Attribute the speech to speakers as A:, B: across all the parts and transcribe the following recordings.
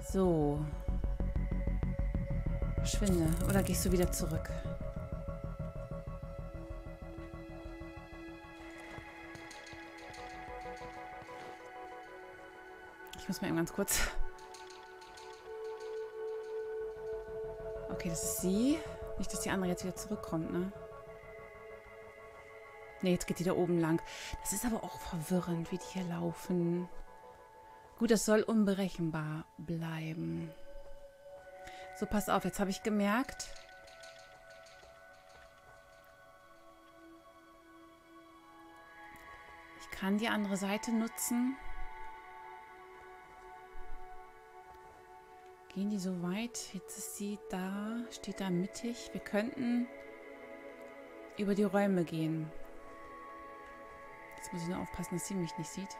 A: So. Verschwinde. Oder gehst du wieder zurück? Ich muss mal eben ganz kurz... Okay, das ist sie. Nicht, dass die andere jetzt wieder zurückkommt, ne? Ne, jetzt geht die da oben lang. Das ist aber auch verwirrend, wie die hier laufen. Gut, das soll unberechenbar bleiben. So, pass auf, jetzt habe ich gemerkt. Ich kann die andere Seite nutzen. Gehen die so weit? Jetzt ist sie da, steht da mittig. Wir könnten über die Räume gehen. Jetzt muss ich nur aufpassen, dass sie mich nicht sieht.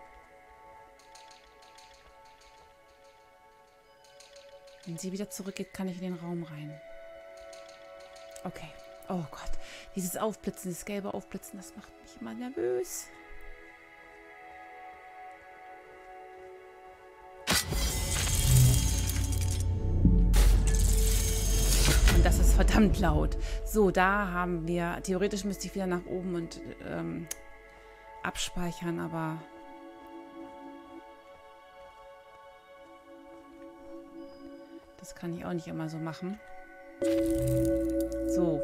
A: Wenn sie wieder zurückgeht, kann ich in den Raum rein. Okay. Oh Gott. Dieses Aufblitzen, dieses gelbe Aufblitzen, das macht mich immer nervös. Und das ist verdammt laut. So, da haben wir... Theoretisch müsste ich wieder nach oben und abspeichern, aber... Das kann ich auch nicht immer so machen. So.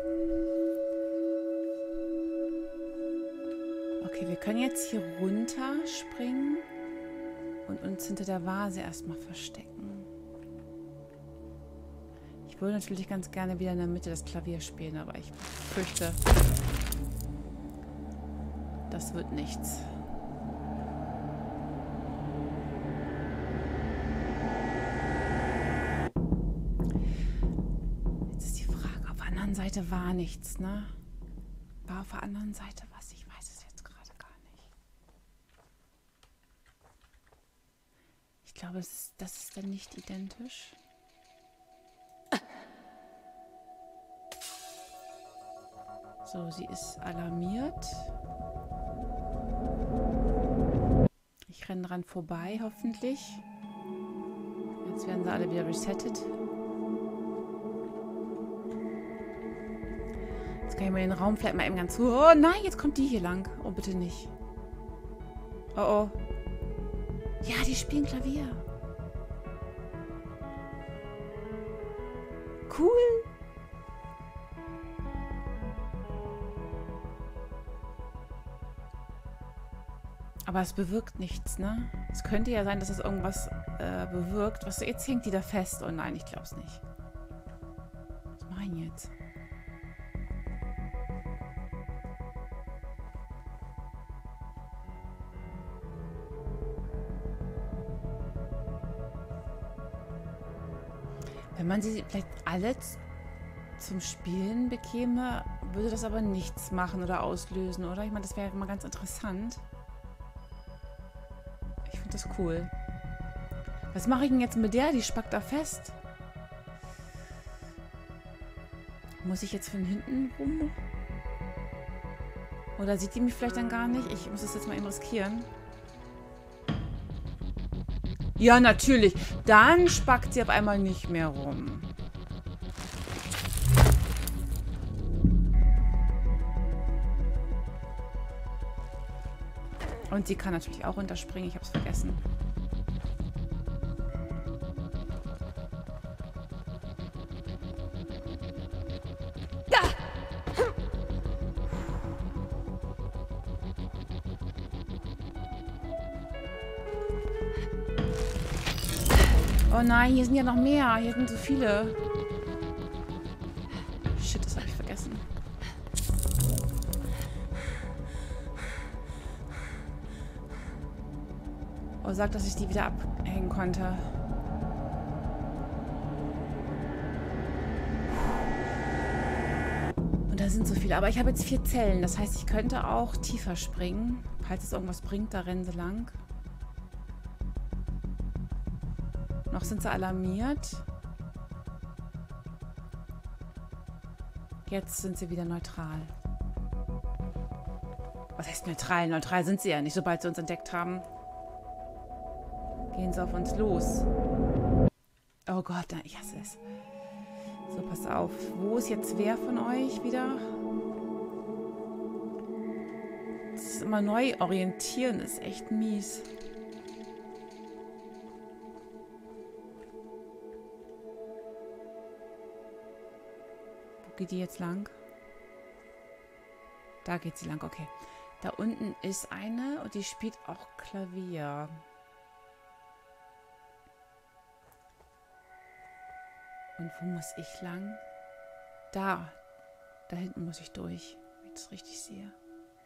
A: Okay, wir können jetzt hier runter springen und uns hinter der Vase erstmal verstecken. Ich würde natürlich ganz gerne wieder in der Mitte das Klavier spielen, aber ich fürchte, das wird nichts. Seite war nichts, ne? War auf der anderen Seite was? Ich weiß es jetzt gerade gar nicht. Ich glaube, das ist dann nicht identisch. So, sie ist alarmiert. Ich renne dran vorbei, hoffentlich. Jetzt werden sie alle wieder resettet. Jetzt kann ich mal den Raum vielleicht mal eben ganz zu. Oh nein, jetzt kommt die hier lang. Oh, bitte nicht. Oh, oh. Ja, die spielen Klavier. Cool. Aber es bewirkt nichts, ne? Es könnte ja sein, dass es irgendwas bewirkt. Was, jetzt hängt die da fest. Oh nein, ich glaube es nicht. Was mache ich denn jetzt? Wenn man sie vielleicht alle zum Spielen bekäme, würde das aber nichts machen oder auslösen, oder? Ich meine, das wäre mal ganz interessant. Ich finde das cool. Was mache ich denn jetzt mit der? Die spackt da fest. Muss ich jetzt von hinten rum? Oder sieht die mich vielleicht dann gar nicht? Ich muss es jetzt mal eben riskieren. Ja, natürlich. Dann spackt sie auf einmal nicht mehr rum. Und sie kann natürlich auch runterspringen. Ich habe es vergessen. Oh nein, hier sind ja noch mehr. Hier sind so viele. Shit, das habe ich vergessen. Oh, sag, dass ich die wieder abhängen konnte. Und da sind so viele. Aber ich habe jetzt 4 Zellen. Das heißt, ich könnte auch tiefer springen. Falls es irgendwas bringt, da rennen sie lang. Noch sind sie alarmiert. Jetzt sind sie wieder neutral. Was heißt neutral? Neutral sind sie ja nicht. Sobald sie uns entdeckt haben, gehen sie auf uns los. Oh Gott, ich hasse es. So, pass auf. Wo ist jetzt wer von euch wieder? Das ist immer neu orientieren, ist echt mies. Wo geht die jetzt lang? Da geht sie lang, okay. Da unten ist eine und die spielt auch Klavier. Und wo muss ich lang? Da. Da hinten muss ich durch, wenn ich das richtig sehe.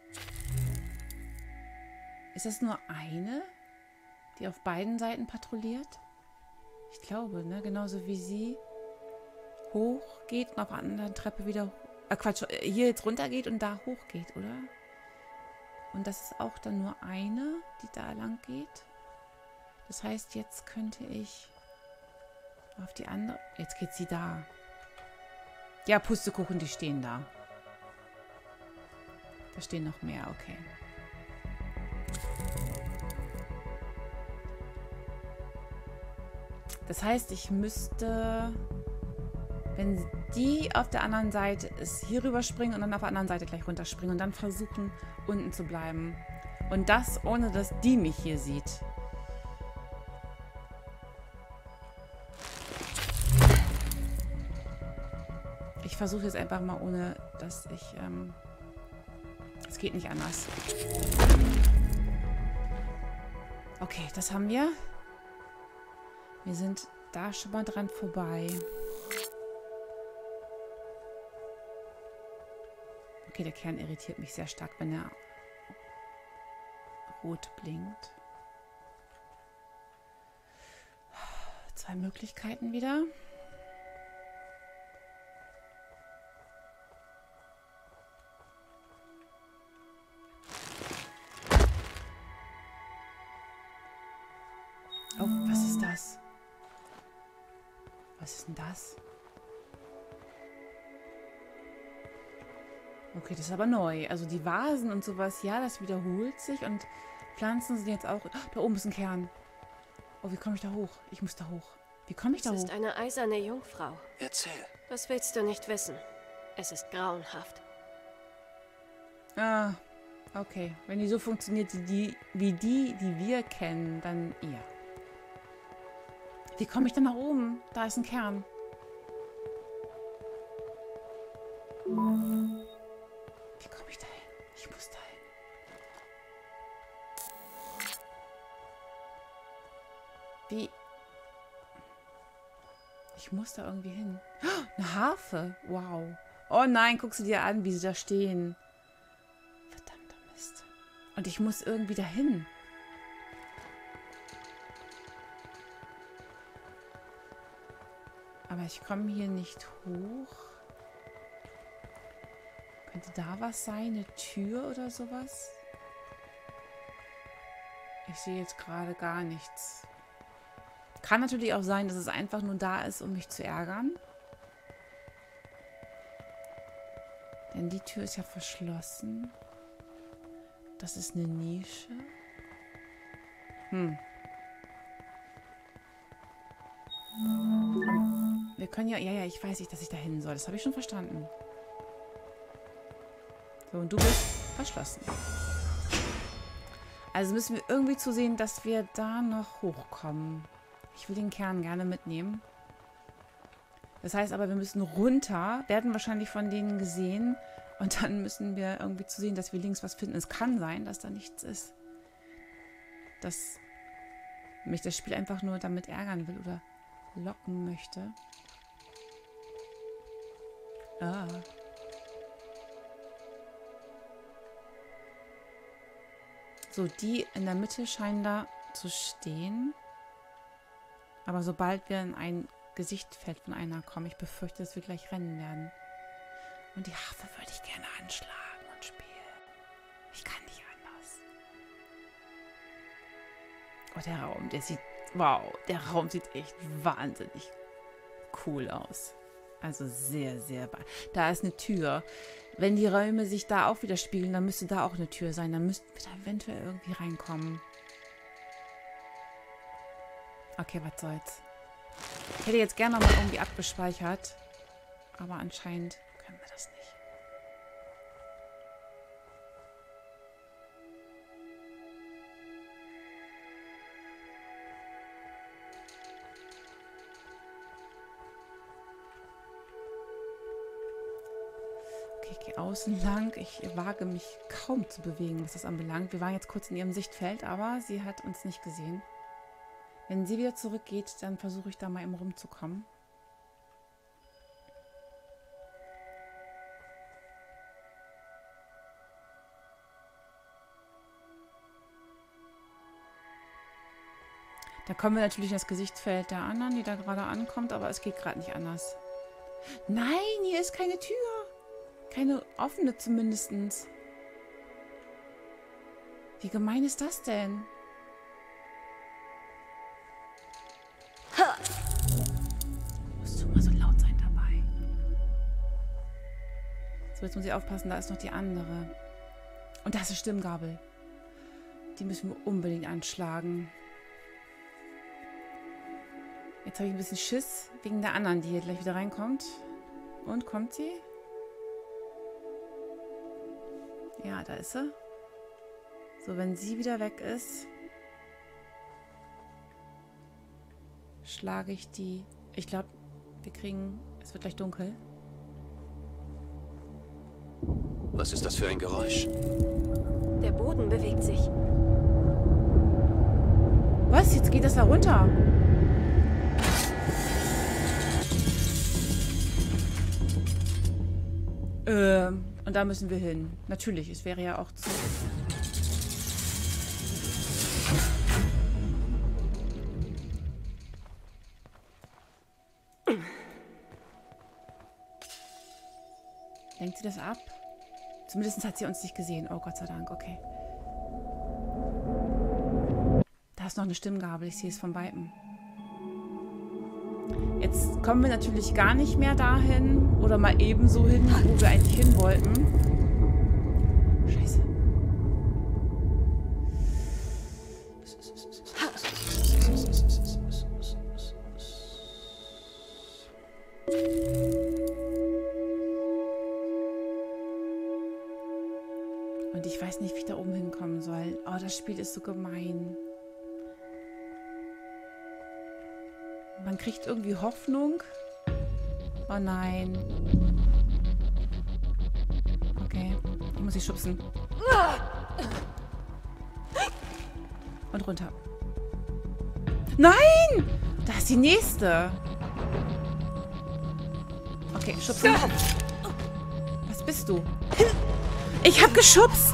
A: Ist das nur eine, die auf beiden Seiten patrouilliert? Ich glaube, ne? Genauso wie sie hoch geht und auf der anderen Treppe wieder... Quatsch, hier jetzt runter geht und da hoch geht, oder? Und das ist auch dann nur eine, die da lang geht. Das heißt, jetzt könnte ich auf die andere... Jetzt geht sie da. Ja, Pustekuchen, die stehen da. Da stehen noch mehr, okay. Das heißt, ich müsste, wenn die auf der anderen Seite ist, hier rüber springen und dann auf der anderen Seite gleich runterspringen und dann versuchen, unten zu bleiben. Und das, ohne dass die mich hier sieht. Ich versuche jetzt einfach mal, ohne dass ich... es geht nicht anders. Okay, das haben wir. Wir sind da schon mal dran vorbei. Okay, der Kern irritiert mich sehr stark, wenn er rot blinkt. 2 Möglichkeiten wieder. Oh, was ist das? Was ist denn das? Okay, das ist aber neu. Also die Vasen und sowas, ja, das wiederholt sich. Und Pflanzen sind jetzt auch... Oh, da oben ist ein Kern. Oh, wie komme ich da hoch? Ich muss da hoch. Wie komme ich da hoch?
B: Es ist eine eiserne Jungfrau.
C: Erzähl.
B: Das willst du nicht wissen. Es ist grauenhaft.
A: Ah, okay. Wenn die so funktioniert wie die wir kennen, dann ja. Wie komme ich denn nach oben? Da ist ein Kern. Wie komme ich da hin? Ich muss da hin. Wie? Ich muss da irgendwie hin. Oh, eine Harfe. Wow. Oh nein, guck sie dir an, wie sie da stehen. Verdammter Mist. Und ich muss irgendwie dahin. Aber ich komme hier nicht hoch. Könnte da was sein? Eine Tür oder sowas? Ich sehe jetzt gerade gar nichts. Kann natürlich auch sein, dass es einfach nur da ist, um mich zu ärgern. Denn die Tür ist ja verschlossen. Das ist eine Nische. Wir können ja... Ja, ich weiß nicht, dass ich da hin soll. Das habe ich schon verstanden. So, und du bist verschlossen. Also müssen wir irgendwie zusehen, dass wir da noch hochkommen. Ich will den Kern gerne mitnehmen. Das heißt aber, wir müssen runter, werden wahrscheinlich von denen gesehen. Und dann müssen wir irgendwie zusehen, dass wir links was finden. Es kann sein, dass da nichts ist. Dass mich das Spiel einfach nur damit ärgern will oder locken möchte. Ah. So, die in der Mitte scheinen da zu stehen. Aber sobald wir in ein Gesichtfeld von einer kommen, ich befürchte, dass wir gleich rennen werden. Und die Harfe würde ich gerne anschlagen und spielen. Ich kann nicht anders. Oh, der Raum, der sieht... Wow, der Raum sieht echt wahnsinnig cool aus. Also sehr, sehr... Da ist eine Tür. Wenn die Räume sich da auch wieder spiegeln, dann müsste da auch eine Tür sein. Dann müssten wir da eventuell irgendwie reinkommen. Okay, was soll's. Ich hätte jetzt gerne noch mal irgendwie abgespeichert. Aber anscheinend können wir das nicht. Okay, ich gehe außen lang. Ich wage mich kaum zu bewegen, was das anbelangt. Wir waren jetzt kurz in ihrem Sichtfeld, aber sie hat uns nicht gesehen. Wenn sie wieder zurückgeht, dann versuche ich da mal eben rumzukommen. Da kommen wir natürlich in das Gesichtsfeld der anderen, die da gerade ankommt, aber es geht gerade nicht anders. Nein, hier ist keine Tür. Keine offene zumindest. Wie gemein ist das denn? Musst du immer so laut sein dabei. So, jetzt muss ich aufpassen, da ist noch die andere. Und da ist eine Stimmgabel. Die müssen wir unbedingt anschlagen. Jetzt habe ich ein bisschen Schiss wegen der anderen, die hier gleich wieder reinkommt. Und kommt sie? Ja, da ist sie. So, wenn sie wieder weg ist, schlage ich die. Ich glaube, wir kriegen... Es wird gleich dunkel.
C: Was ist das für ein Geräusch?
B: Der Boden bewegt sich.
A: Was? Jetzt geht das da runter. Und da müssen wir hin. Natürlich, es wäre ja auch zu... Lenkt sie das ab? Zumindest hat sie uns nicht gesehen. Oh Gott sei Dank, okay. Da ist noch eine Stimmgabel, ich sehe es von Weitem. Jetzt kommen wir natürlich gar nicht mehr dahin oder mal ebenso hin, wo wir eigentlich hin wollten. Scheiße. Und ich weiß nicht, wie ich da oben hinkommen soll. Oh, das Spiel ist so gemein. Man kriegt irgendwie Hoffnung. Oh nein. Okay. Ich muss sie schubsen. Und runter. Nein! Da ist die nächste. Okay, schubsen. Was bist du? Ich hab geschubst!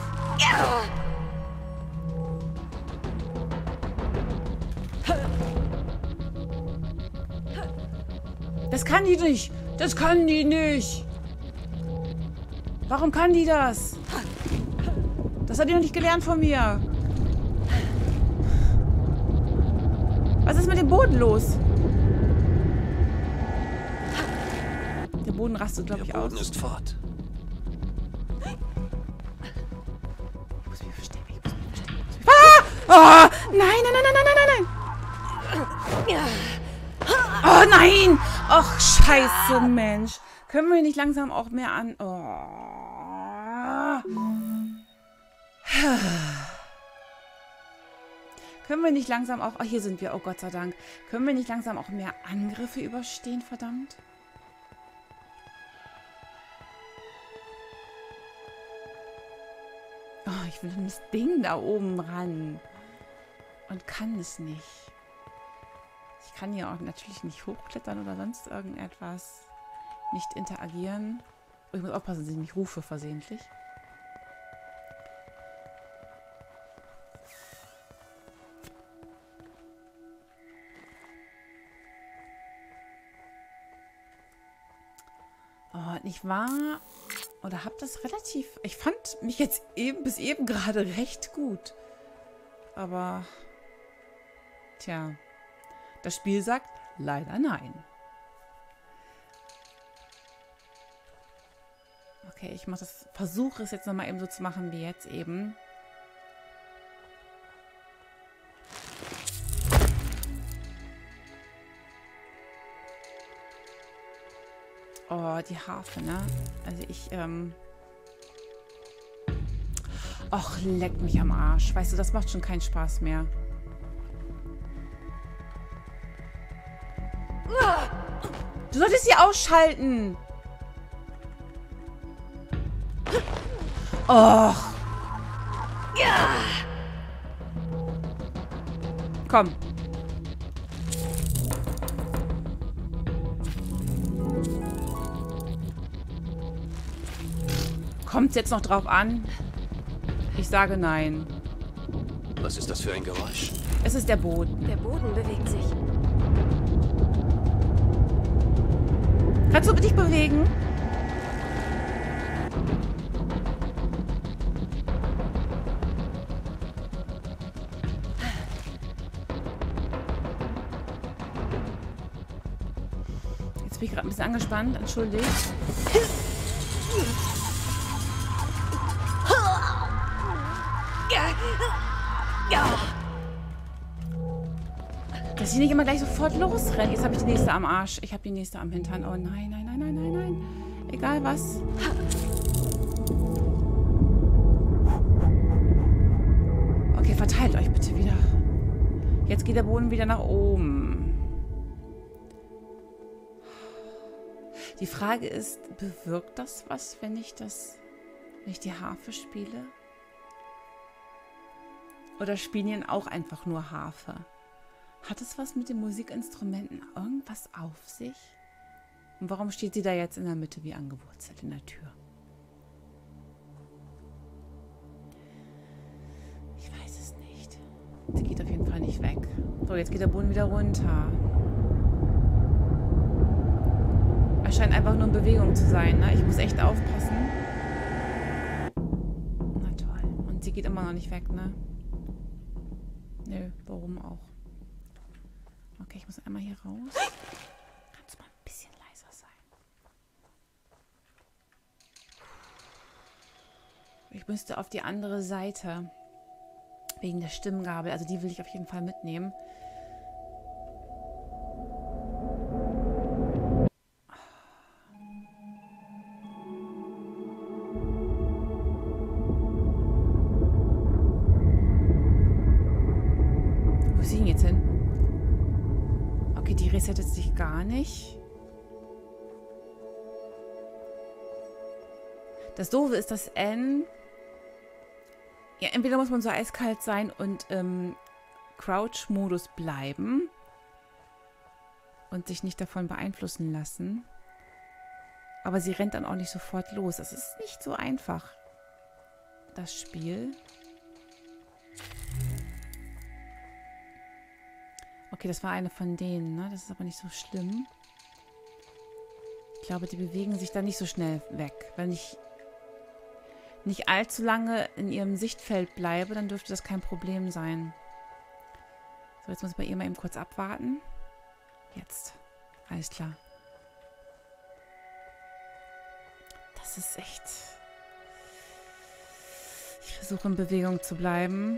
A: Das kann die nicht. Das kann die nicht. Warum kann die das? Das hat die noch nicht gelernt von mir. Was ist mit dem Boden los? Der Boden rastet, glaube ich, aus.
C: Der Boden ist fort.
A: Ich muss mich verstecken. Ich muss mich verstecken. Ah! Oh! Nein, nein, nein, nein, nein, nein, nein! Oh nein! Och, scheiße, Mensch. Können wir nicht langsam auch mehr an... Oh. Können wir nicht langsam auch... Oh, hier sind wir. Oh, Gott sei Dank. Können wir nicht langsam auch mehr Angriffe überstehen, verdammt? Oh, ich will das Ding da oben ran. Und kann es nicht. Ich kann hier auch natürlich nicht hochklettern oder sonst irgendetwas. Nicht interagieren. Oh, ich muss aufpassen, dass ich nicht rufe versehentlich. Oh, nicht wahr? Oder hab das relativ... Ich fand mich jetzt eben bis eben gerade recht gut. Aber... Tja... Das Spiel sagt leider nein. Okay, ich versuche es jetzt nochmal eben so zu machen wie jetzt eben. Oh, die Harfe, ne? Also ich, Och, leck mich am Arsch. Weißt du, das macht schon keinen Spaß mehr. Du solltest sie ausschalten. Och. Komm. Kommt es jetzt noch drauf an? Ich sage nein.
C: Was ist das für ein Geräusch?
A: Es ist der Boden.
B: Der Boden bewegt sich.
A: Kannst du dich bewegen? Jetzt bin ich gerade ein bisschen angespannt. Entschuldigt. Dass sie nicht immer gleich sofort losrennt. Jetzt habe ich die nächste am Arsch. Ich habe die nächste am Hintern. Oh nein, nein, nein, nein, nein, nein. Egal was. Okay, verteilt euch bitte wieder. Jetzt geht der Boden wieder nach oben. Die Frage ist, bewirkt das was, wenn ich die Harfe spiele? Oder spielen die auch einfach nur Harfe? Hat es was mit den Musikinstrumenten irgendwas auf sich? Und warum steht sie da jetzt in der Mitte wie angewurzelt in der Tür? Ich weiß es nicht. Sie geht auf jeden Fall nicht weg. So, jetzt geht der Boden wieder runter. Er scheint einfach nur in Bewegung zu sein, ne? Ich muss echt aufpassen. Na toll. Und sie geht immer noch nicht weg, ne? Nö, warum auch? Okay, ich muss einmal hier raus. Kannst du mal ein bisschen leiser sein? Ich müsste auf die andere Seite. Wegen der Stimmgabel. Also die will ich auf jeden Fall mitnehmen. Wo ist sie denn jetzt hin? Okay, die resettet sich gar nicht. Das Doofe ist, dass N... Ja, entweder muss man so eiskalt sein und im Crouch-Modus bleiben und sich nicht davon beeinflussen lassen. Aber sie rennt dann auch nicht sofort los. Das ist nicht so einfach, das Spiel. Okay, das war eine von denen, ne? Das ist aber nicht so schlimm. Ich glaube, die bewegen sich da nicht so schnell weg. Wenn ich nicht allzu lange in ihrem Sichtfeld bleibe, dann dürfte das kein Problem sein. So, jetzt muss ich bei ihr mal eben kurz abwarten. Jetzt. Alles klar. Das ist echt... Ich versuche in Bewegung zu bleiben.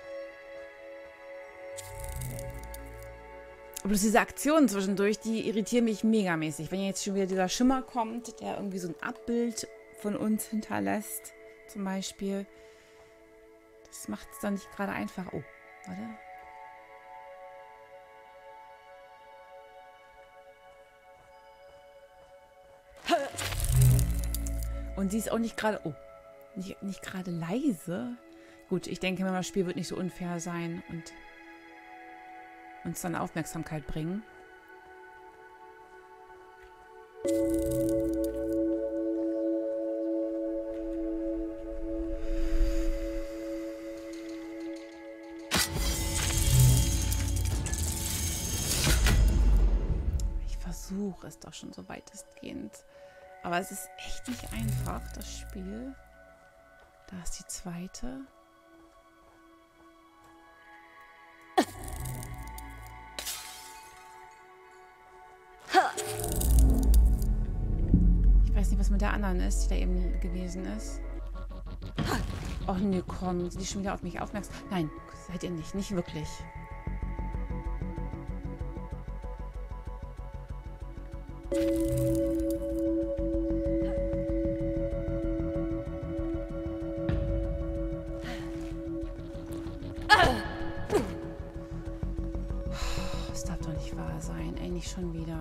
A: Bloß diese Aktionen zwischendurch, die irritieren mich megamäßig. Wenn jetzt schon wieder dieser Schimmer kommt, der irgendwie so ein Abbild von uns hinterlässt, zum Beispiel. Das macht es dann nicht gerade einfach. Oh, warte. Und sie ist auch nicht gerade... Oh, nicht gerade leise. Gut, ich denke mal, das Spiel wird nicht so unfair sein und uns dann Aufmerksamkeit bringen. Ich versuche es doch schon so weitestgehend. Aber es ist echt nicht einfach, das Spiel. Da ist die zweite. Ich weiß nicht, was mit der anderen ist, die da eben gewesen ist. Och nee, komm, sind die schon wieder auf mich aufmerksam? Nein, seid ihr nicht. Nicht wirklich. Das darf doch nicht wahr sein. Ey, nicht schon wieder.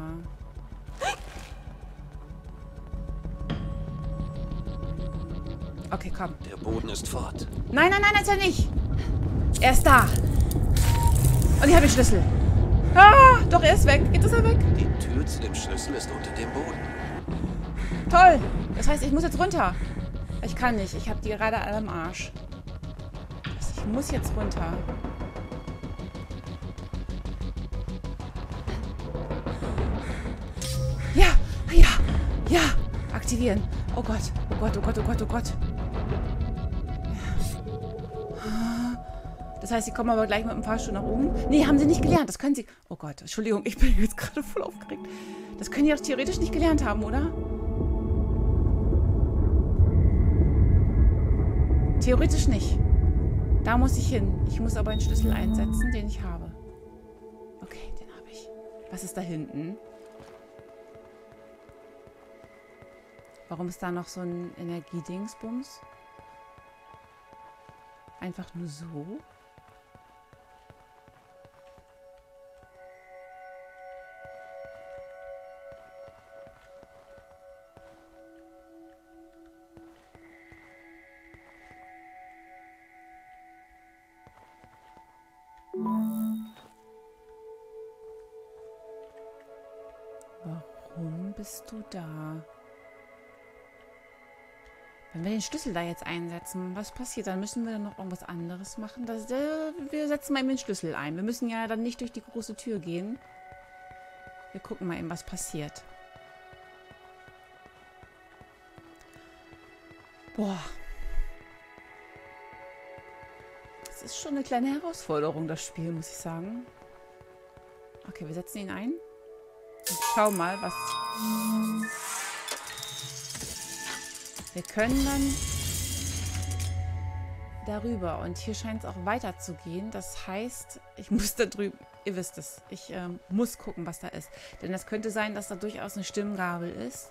A: Okay, komm.
C: Der Boden ist fort.
A: Nein, nein, nein, ist er nicht. Er ist da. Und ich habe den Schlüssel. Ah, doch, er ist weg. Jetzt ist er weg.
C: Die Tür zu dem Schlüssel ist unter dem Boden.
A: Toll. Das heißt, ich muss jetzt runter. Ich kann nicht. Ich habe die gerade alle am Arsch. Ich muss jetzt runter. Ja, ja, ja. Aktivieren. Oh Gott, oh Gott, oh Gott, oh Gott, oh Gott. Das heißt, sie kommen aber gleich mit dem Fahrstuhl nach oben. Nee, haben sie nicht gelernt. Das können sie... Oh Gott, Entschuldigung, ich bin jetzt gerade voll aufgeregt. Das können die doch theoretisch nicht gelernt haben, oder? Theoretisch nicht. Da muss ich hin. Ich muss aber einen Schlüssel einsetzen, den ich habe. Okay, den habe ich. Was ist da hinten? Warum ist da noch so ein Energiedingsbums? Einfach nur so? Warum bist du da? Wenn wir den Schlüssel da jetzt einsetzen, was passiert? Dann müssen wir dann noch irgendwas anderes machen. Wir setzen mal eben den Schlüssel ein. Wir müssen ja dann nicht durch die große Tür gehen. Wir gucken mal eben, was passiert. Boah. Das ist schon eine kleine Herausforderung, das Spiel, muss ich sagen. Okay, wir setzen ihn ein. Und schau mal, was... Wir können dann darüber. Und hier scheint es auch weiter zu gehen. Das heißt, ich muss da drüben... Ihr wisst es. Ich muss gucken, was da ist. Denn es könnte sein, dass da durchaus eine Stimmgabel ist.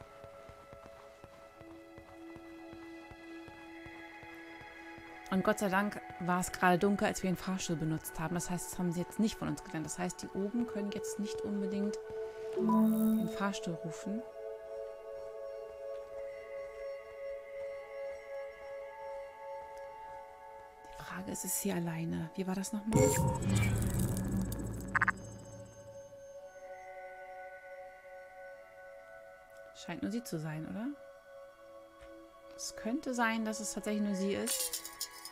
A: Und Gott sei Dank war es gerade dunkel, als wir den Fahrstuhl benutzt haben. Das heißt, das haben sie jetzt nicht von uns gelernt. Das heißt, die oben können jetzt nicht unbedingt den Fahrstuhl rufen. Die Frage ist, ist sie alleine? Wie war das nochmal? Scheint nur sie zu sein, oder? Es könnte sein, dass es tatsächlich nur sie ist.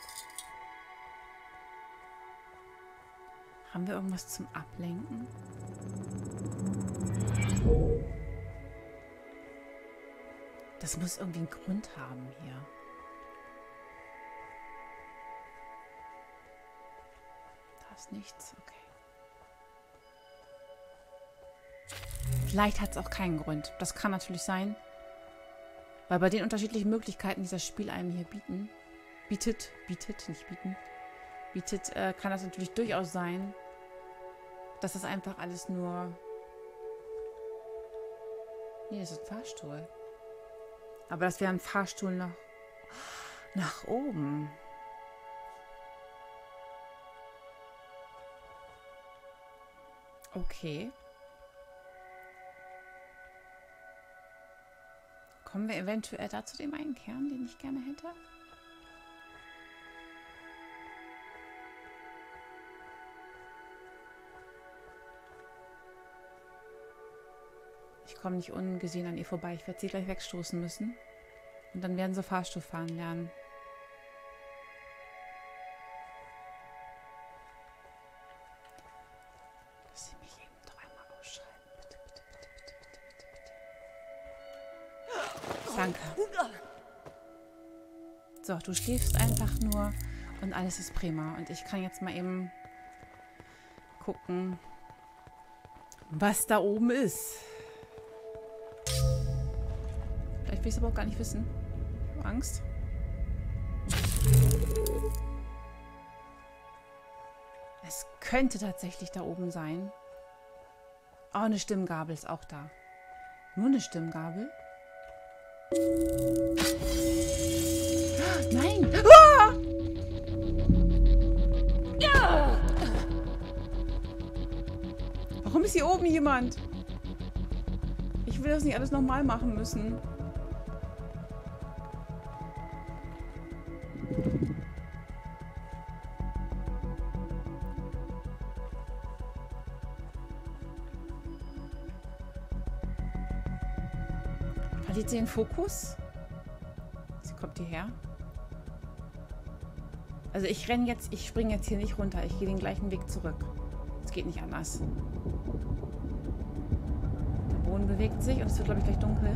A: Haben wir irgendwas zum Ablenken? Das muss irgendwie einen Grund haben hier. Da ist nichts, okay. Vielleicht hat es auch keinen Grund. Das kann natürlich sein. Weil bei den unterschiedlichen Möglichkeiten, die das Spiel einem hier bietet, kann das natürlich durchaus sein, dass das einfach alles nur... Nee, das ist ein Fahrstuhl. Aber das wäre ein Fahrstuhl nach oben. Okay. Kommen wir eventuell da zu dem einen Kern, den ich gerne hätte? Ich komme nicht ungesehen an ihr vorbei. Ich werde sie gleich wegstoßen müssen. Und dann werden sie Fahrstuhl fahren lernen. Lass sie mich eben doch einmal ausschreiben. Bitte, bitte, bitte, bitte, bitte, bitte. Danke. So, du schläfst einfach nur und alles ist prima. Und ich kann jetzt mal eben gucken, was da oben ist. Vielleicht will ich es aber auch gar nicht wissen. Ich habe Angst. Es könnte tatsächlich da oben sein. Oh, eine Stimmgabel ist auch da. Nur eine Stimmgabel? Nein! Ah! Warum ist hier oben jemand? Ich will das nicht alles nochmal machen müssen. Verliert sie den Fokus? Sie kommt hierher. Also ich springe jetzt hier nicht runter. Ich gehe den gleichen Weg zurück. Es geht nicht anders. Der Boden bewegt sich und es wird, glaube ich, gleich dunkel.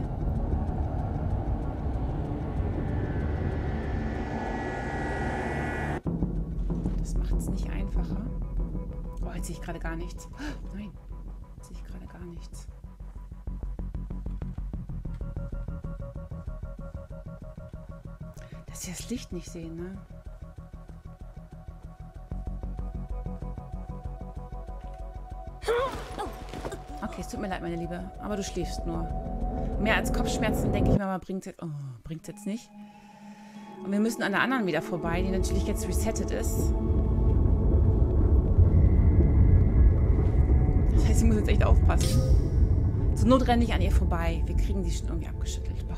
A: Das macht es nicht einfacher. Oh, jetzt sehe ich gerade gar nichts. Nein, jetzt sehe ich gerade gar nichts. Dass sie das Licht nicht sehen, ne? Okay, es tut mir leid, meine Liebe, aber du schläfst nur. Mehr als Kopfschmerzen, denke ich mal, bringt es jetzt nicht. Und wir müssen an der anderen wieder vorbei, die natürlich jetzt resettet ist. Das heißt, ich muss jetzt echt aufpassen. Zur Not renne ich an ihr vorbei. Wir kriegen die schon irgendwie abgeschüttelt.